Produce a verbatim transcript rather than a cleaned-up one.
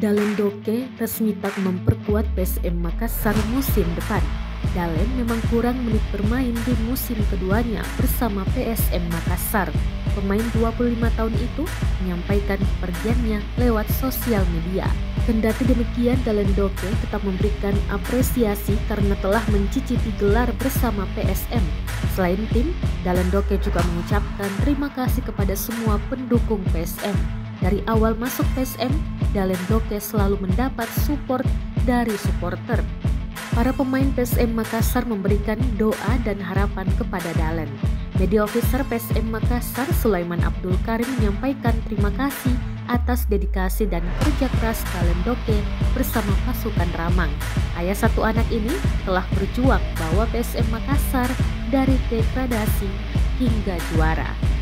Dalen Doke resmi tak memperkuat P S M Makassar musim depan. Dalen memang kurang menit bermain di musim keduanya bersama P S M Makassar. Pemain dua puluh lima tahun itu menyampaikan kepergiannya lewat sosial media. Kendati demikian, Dalen Doke tetap memberikan apresiasi karena telah mencicipi gelar bersama P S M. Selain tim, Dalen Doke juga mengucapkan terima kasih kepada semua pendukung P S M. Dari awal masuk P S M, Dalen Doke selalu mendapat support dari supporter. Para pemain P S M Makassar memberikan doa dan harapan kepada Dalen. Media Officer P S M Makassar, Sulaiman Abdul Karim, menyampaikan terima kasih atas dedikasi dan kerja keras Dalen Doke bersama pasukan Ramang. Ayah satu anak ini telah berjuang bawa P S M Makassar dari degradasi hingga juara.